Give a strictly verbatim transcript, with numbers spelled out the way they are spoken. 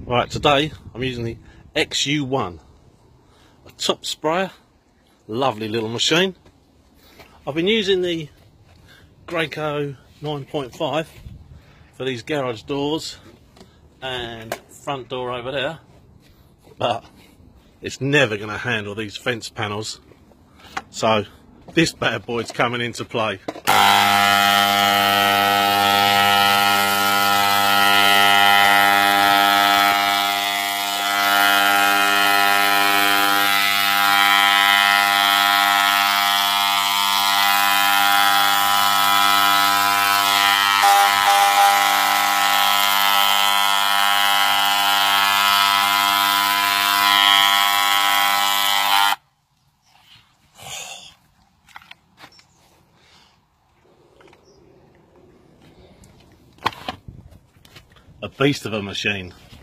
Right, today I'm using the X U one, a top sprayer, lovely little machine. I've been using the Graco nine point five for these garage doors and front door over there, but it's never going to handle these fence panels, so this bad boy's coming into play. A beast of a machine.